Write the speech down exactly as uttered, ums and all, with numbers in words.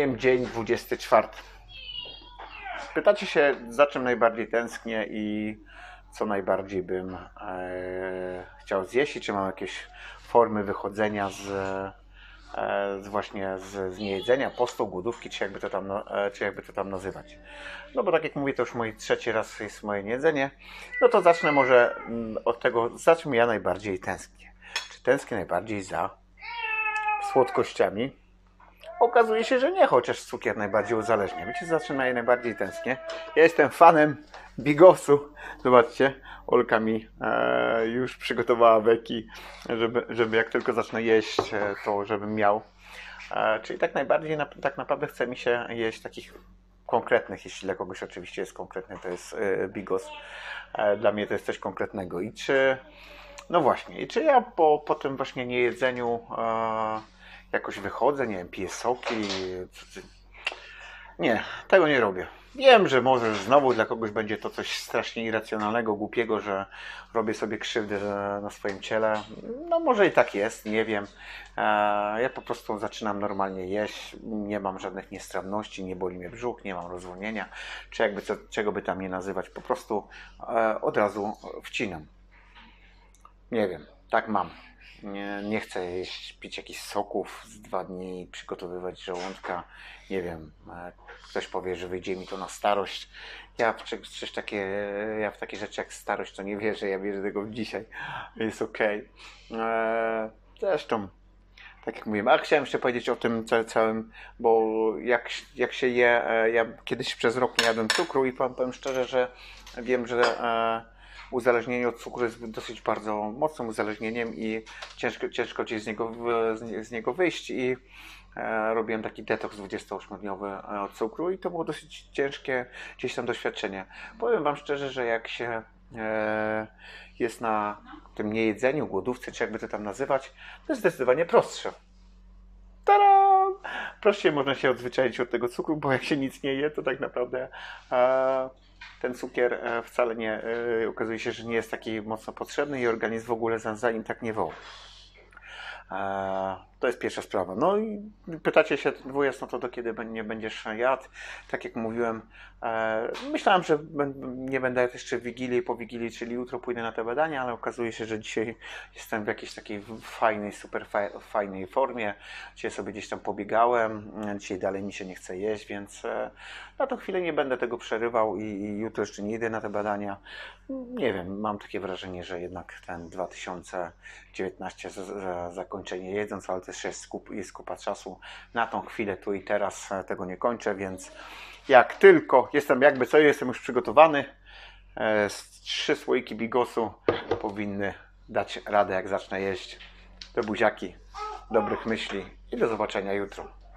powiem dzień dwudziesty czwarty. Pytacie się, za czym najbardziej tęsknię i co najbardziej bym e, chciał zjeść i czy mam jakieś formy wychodzenia z, e, z właśnie z, z niejedzenia, postu, głodówki, czy jakby, to tam, e, czy jakby to tam nazywać. No bo tak jak mówię, to już mój trzeci raz jest moje niejedzenie. No to zacznę może od tego, za czym ja najbardziej tęsknię. Czy tęsknię najbardziej za słodkościami? Okazuje się, że nie, chociaż cukier najbardziej uzależnia. Wiecie, za czym ja najbardziej tęsknię? Ja jestem fanem bigosu. Zobaczcie, Olka mi e, już przygotowała beki, żeby, żeby jak tylko zacznę jeść, e, to żebym miał. E, czyli tak najbardziej, na, tak naprawdę chce mi się jeść takich konkretnych, jeśli dla kogoś oczywiście jest konkretny, to jest e, bigos. E, dla mnie to jest coś konkretnego. I czy, no właśnie, i czy ja po, po tym właśnie niejedzeniu e, jakoś wychodzę, nie wiem, piję soki. Nie, tego nie robię. Wiem, że może znowu dla kogoś będzie to coś strasznie irracjonalnego, głupiego, że robię sobie krzywdę na swoim ciele. No może i tak jest, nie wiem. Ja po prostu zaczynam normalnie jeść, nie mam żadnych niestrawności, nie boli mnie brzuch, nie mam rozwolnienia, czy jakby co, czego by tam nie nazywać, po prostu od razu wcinam. Nie wiem, tak mam. Nie, nie chcę jeść, pić jakichś soków z dwa dni, przygotowywać żołądka. Nie wiem, ktoś powie, że wyjdzie mi to na starość. Ja w, coś takie, ja w takie rzeczy jak starość to nie wierzę, ja wierzę tego dzisiaj. Jest okej. Okay. Zresztą, tak jak mówiłem, a chciałem jeszcze powiedzieć o tym całym, bo jak, jak się je, ja kiedyś przez rok nie jadłem cukru i powiem szczerze, że wiem, że uzależnienie od cukru jest dosyć bardzo mocnym uzależnieniem i ciężko, ciężko gdzieś z niego, z, z niego wyjść i e, robiłem taki detoks dwudziestoośmiodniowy od cukru i to było dosyć ciężkie gdzieś tam doświadczenie. Powiem wam szczerze, że jak się e, jest na tym niejedzeniu, głodówce, czy jakby to tam nazywać, to jest zdecydowanie prostsze. Tada! Prościej można się odzwyczaić od tego cukru, bo jak się nic nie je, to tak naprawdę e, ten cukier wcale nie, okazuje się, że nie jest taki mocno potrzebny i organizm w ogóle za, za nim tak nie woła. To jest pierwsza sprawa. No i pytacie się dwudziest, no to do kiedy nie będziesz jadł? Tak jak mówiłem, myślałem, że nie będę jeszcze w Wigilii, po Wigilii, czyli jutro pójdę na te badania, ale okazuje się, że dzisiaj jestem w jakiejś takiej fajnej, super fajnej formie. Dzisiaj sobie gdzieś tam pobiegałem, dzisiaj dalej mi się nie chce jeść, więc na tą chwilę nie będę tego przerywał i, i jutro jeszcze nie idę na te badania. Nie wiem, mam takie wrażenie, że jednak ten dwa tysiące dziewiętnasty zakończenie jedząc, ale też jest, skup, jest kupa czasu. Na tą chwilę tu i teraz tego nie kończę, więc jak tylko jestem jakby co, jestem już przygotowany, trzy słoiki bigosu powinny dać radę, jak zacznę jeść. Do buziaki, dobrych myśli i do zobaczenia jutro.